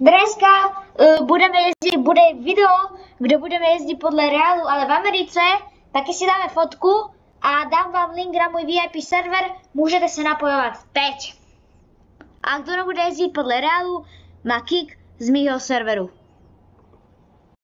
Dneska bude video, kde budeme jezdit podle Realu, ale v Americe. Taky si dáme fotku a dám vám link na můj VIP server, můžete se napojovat teď. A kdo nebude jezdit podle Realu, má kick z mýho serveru.